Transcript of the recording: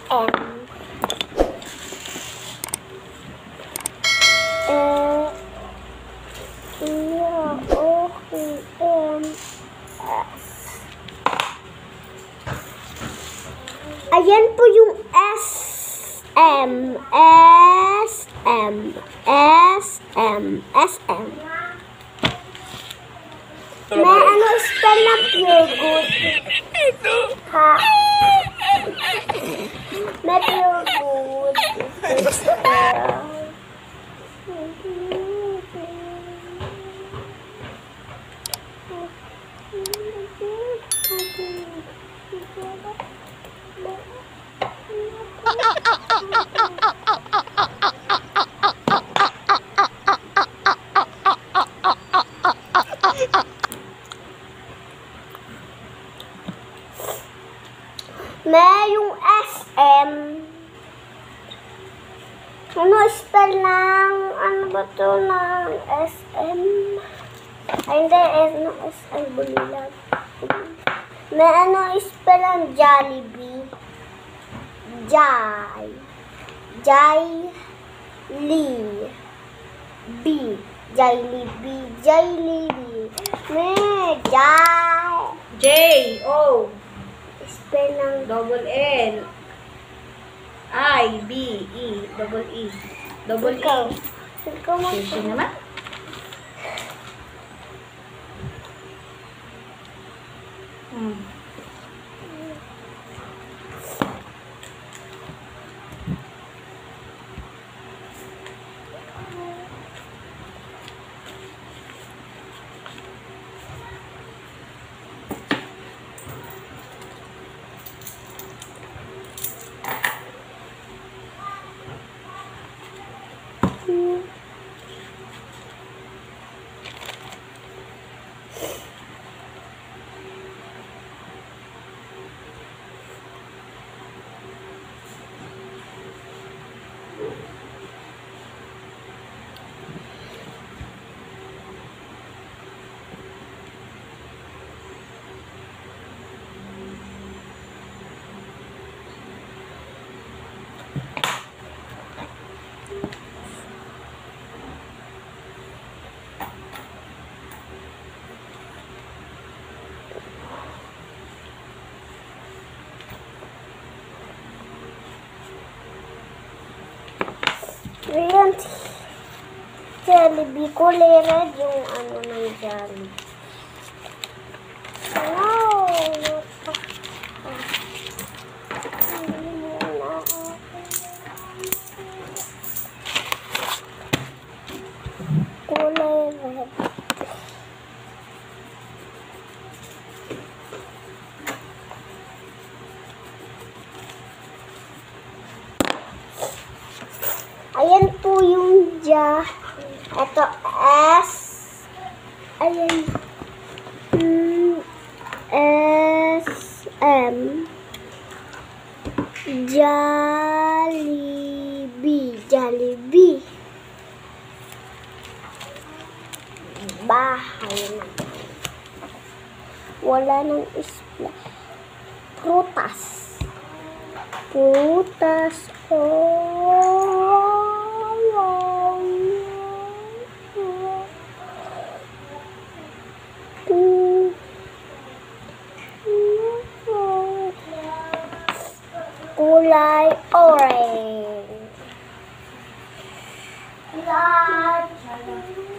M. Ayan po yung S, M, S, M, S, M, S, M. May ano spell na pure good? Ha? May pure good. May yung SM. Ano spell ng, ano ba to ng SM? Ay, hindi, no, SM, bulilag. May ano spell ng Jollibee. Jai. Jai. Lee. B. Jollibee. Jollibee. May Jai. J, O. Spell ng Double L. I, B, E. Double E. Double E. Ikaw mo. Sige naman. Ayan, Jollibee. Kulay red yung ano ng Jollibee. Wow! Kulay red. Ayan po yung ja. Ito S. Ayan. S, M. Jollibee. Jollibee. Bahay naman. Wala nang isla. Prutas. Prutas. Kulay orange.